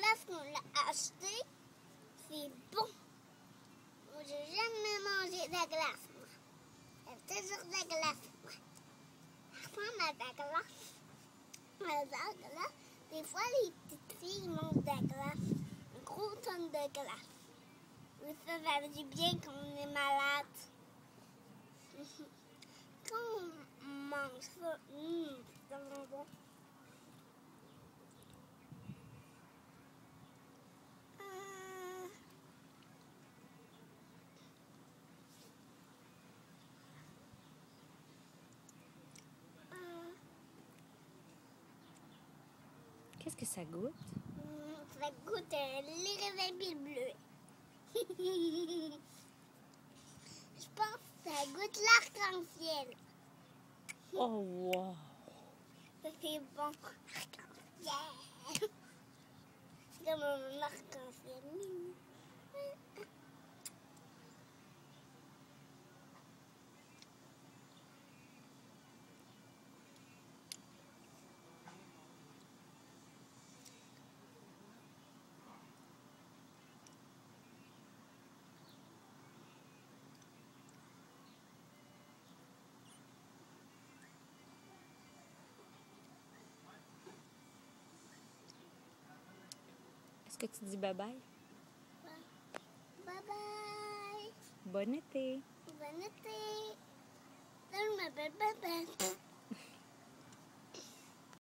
glace qu'on l'a acheté, c'est bon. Moi, j'ai jamais mangé de la glace, moi. J'ai toujours de la glace, moi. Ça ressemble à de la glace. De la glace. Des fois, les petites filles mangent de la glace. Une grosse tonne de glace. Mais ça fait du bien quand on est malade. Quand on mange ça, c'est tellement bon. Qu'est-ce que ça goûte? Ça goûte les réveils bleus. Je pense que ça goûte l'arc-en-ciel. Oh, wow! Ça c'est bon. Arc-en-ciel. C'est comme un arc-en-ciel. Est-ce que tu dis bye-bye? Bye bye. Bon été! Bon été. Je m'appelle Baba.